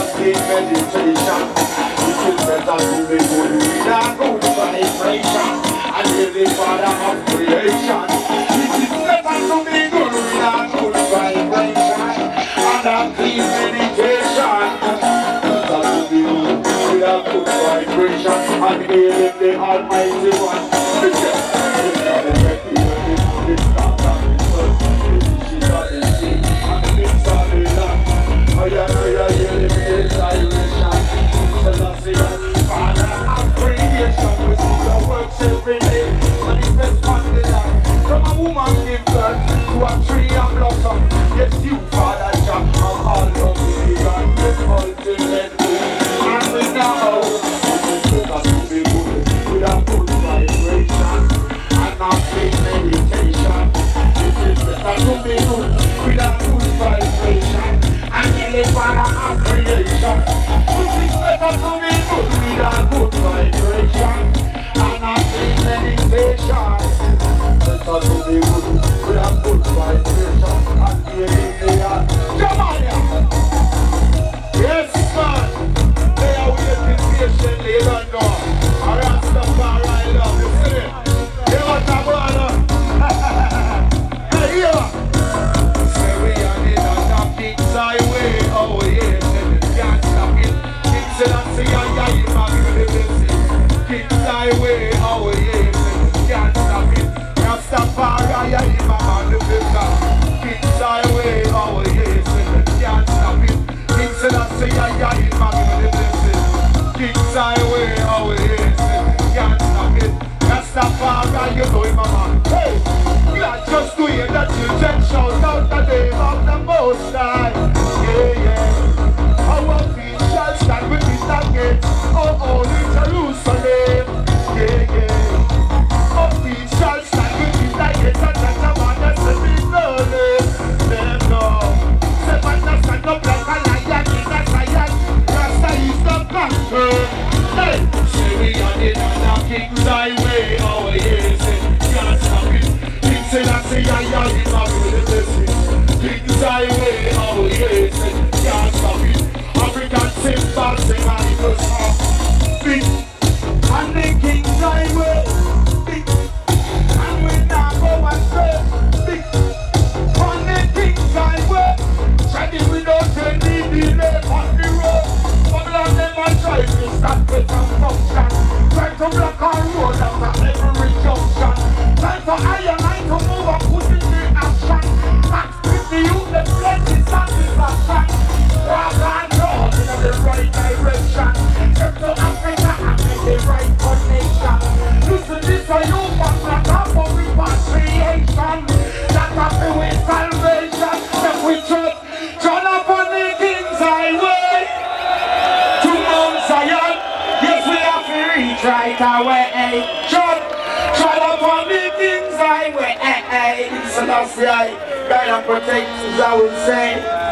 clean meditation. It is better to be good with a good vibration. And hear the Father of creation. It is better to be good with a good vibration. And a clean meditation. Better to be good with a good vibration. And hear the Almighty One. Every day, manifest on the land. From a woman give birth to a tree and blossom. Yes, you, Father Jah, have all of the God, the ultimate good. And we know it is better to be good with a good vibration and not big meditation. It is better to be good with a good vibration and the Father of creation. It is better to be good with a good vibration. Meditation. Better to be good with a good vibration and be in Jamaica. Yes, man. They are waiting patiently, you don't know. A Rastafari love, you see it? You want a brother? Hey, here. Say we are in a King's Highway. Oh, yes, and you can't stop it. King Selassie, yeah, you King's Highway. Oh, yes. Can't stop it. Rastafari, yeah, him a man the builder. King's Highway, oh yes, can't stop it. King Selassie, yeah, him a give the blessing. King's Highway, oh yes, can't stop it. Rastafari, you know him a man. Hey, we are just doing the children shout out the name of the Most High. Yeah, yeah. Our feet shall stand within the gates of holy Jerusalem. Yeah, yeah. We shall stand with you like it's a man that's a big knowledge. Them know. Say man that stand up like a lion in a Zion. Rasta is the conqueror. Hey! Say we are the King's Highway. Oh yes, can't stop it. King Selassie, yeah, he's not with the blessing. King's Highway. Oh yes, can't stop it. African symbols, sing animals up. Big. And the King's Highway. On the King's Highway, shining without any delay on the road. Babylon them a try to stop with a function. Try to block our road after every junction. Time for I to move and put in the action. Max with the youth, the plenty satisfaction. Walk and road in the right direction. Step to Africa and make the right connection. Listen this for you, but not for repatriation. That happy with salvation. Step with truth. Turn up on the King's Highway to Mount Zion. Yes, we have to reach right away. Turn up on the King's Highway. Selassie, guide and protect, as I would say.